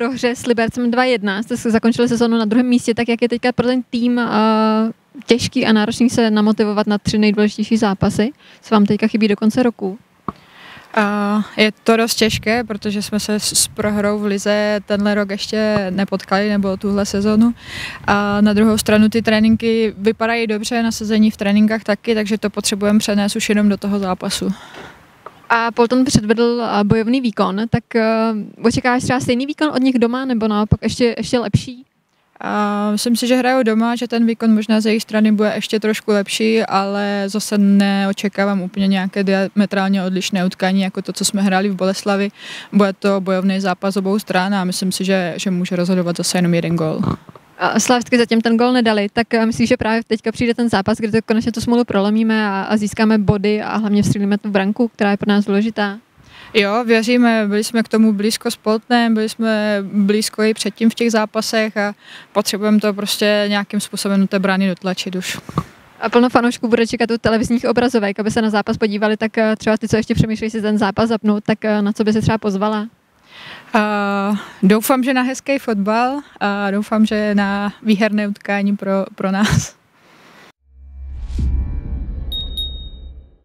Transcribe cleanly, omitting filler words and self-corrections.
prohře s Libercem 2-1 jste zakončili sezonu na druhém místě, tak jak je teďka pro ten tým těžký a náročný se namotivovat na 3 nejdůležitější zápasy, co vám teďka chybí do konce roku? Je to dost těžké, protože jsme se s prohrou v lize tenhle rok ještě nepotkali, nebo tuhle sezonu. A na druhou stranu ty tréninky vypadají dobře, nasazení v tréninkách taky, takže to potřebujeme přenést už jenom do toho zápasu. A Polton předvedl bojovný výkon, tak očekáváš třeba stejný výkon od nich doma, nebo naopak ještě lepší? Myslím si, že hrajou doma, že ten výkon možná z jejich strany bude ještě trošku lepší, ale zase neočekávám úplně nějaké diametrálně odlišné utkání, jako to, co jsme hráli v Boleslavi. Bude to bojovný zápas obou stran a myslím si, že může rozhodovat zase jenom jeden gól. Slávsky zatím ten gól nedali, tak myslíš, že právě teďka přijde ten zápas, kdy to konečně tu smůlu prolomíme a získáme body a hlavně vstřelíme tu branku, která je pro nás důležitá? Jo, věříme, byli jsme k tomu blízko s Poltnem, byli jsme blízko i předtím v těch zápasech a potřebujeme to prostě nějakým způsobem do té brány dotlačit už. A plno fanoušků bude čekat u televizních obrazovek, aby se na zápas podívali, tak třeba ty, co ještě přemýšlejí si ten zápas zapnout, tak na co by se třeba pozvala? Doufám, že na hezký fotbal a doufám, že na výherné utkání pro nás.